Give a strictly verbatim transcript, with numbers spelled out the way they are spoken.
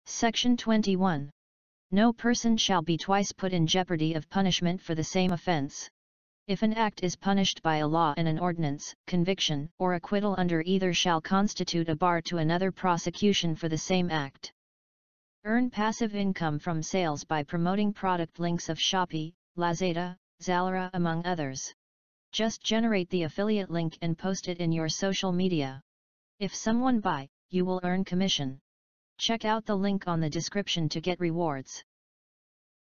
Section twenty-one. No person shall be twice put in jeopardy of punishment for the same offence. If an act is punished by a law and an ordinance, conviction or acquittal under either shall constitute a bar to another prosecution for the same act. Earn passive income from sales by promoting product links of Shopee, Lazada, Zalora among others. Just generate the affiliate link and post it in your social media. If someone buy, you will earn commission. Check out the link on the description to get rewards.